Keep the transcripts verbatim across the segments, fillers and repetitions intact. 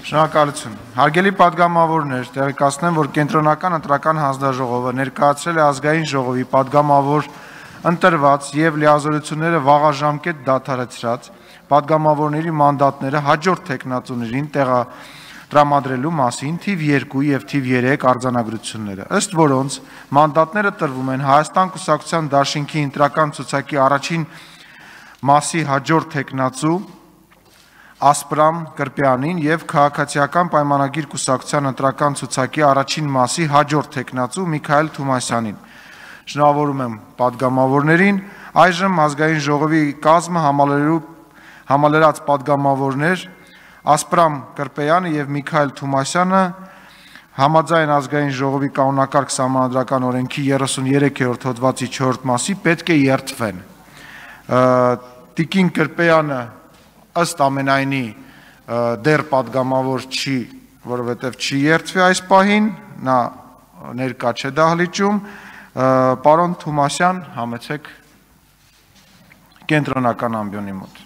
Շնորհակալություն։ Հարգելի պատգամավորներ, տեղեկացնեմ, որ կենտրոնական ընտրական հանձնաժողովը ներկայացրել է ազգային ժողովի պատգամավոր ընտրված եւ լիազորությունները վաղաժամկետ դադարեցրած պատգամավորների մանդատները հաջորդ թեկնածուներին տեղադրամադրելու մասին թիվ երկու եւ թիվ երեք արձանագրությունները, ըստ որոնց մանդատները տրվում են Հայաստան կուսակցության դաշինքի ընտրական ցուցակի առաջին մասի հաջորդ թեկնածու Ասպրամ Կրպյանին եւ քաղաքացիական պայմանագիր կուսակցության ընտրական ցուցակի առաջին մասի հաջորդ թեկնածու Միքայել Թումասյանին։ Շնորհավորում եմ պատգամավորներին, այժմ ազգային ժողովի կազմը համալրելու համալրած պատգամավորներ Ասպրամ Կրպյանը եւ Միքայել Թումասյանը համաձայն ազգային ժողովի կանոնակարգ սահմանադրական օրենքի երեսուններեքերորդ հոդվածի չորրորդ մասի պետք է երթվեն։ Տիկին Կրպյանը ըստ ամենայնի դեռ պատգամավոր չի, որովհետև չի երթվի այս պահին, նա ներկա չէ դահլիճում, պարոն Թումասյան, համեցեք կենտրոնական ամբիոնի մոտ։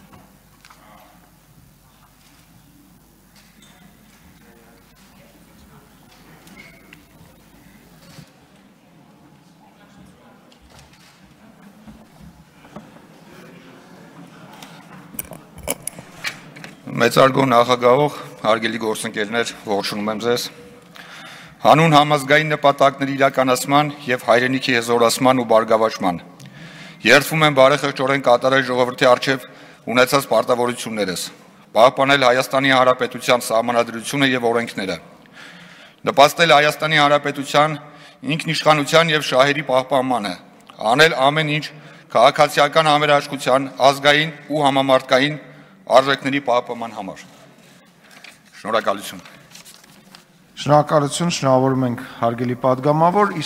Մեծարգո նախագահող, հարգելի գործընկերներ, ողջունում եմ ձեզ։ Հանուն համազգային նպատակների իրականացման եւ հայրենիքի հզորացման ու բարգավաճման երդվում եմ բարեխղճորեն կատարել ժողովրդի առջև ունեցած պարտավորություններս, պահպանել Հայաստանի Հանրապետության սահմանադրությունը եւ օրենքները, նպաստել Հայաստանի Հանրապետության ինքնիշխանության եւ շահերի պահպանմանը, անել ամեն ինչ քաղաքացիական համերաշխության, ազգային ու համամարտկային արժեքների պահպանման համար։ Շնորհակալություն։ Շնորհակալություն, շնորհավորում ենք հարգելի պատգամավոր։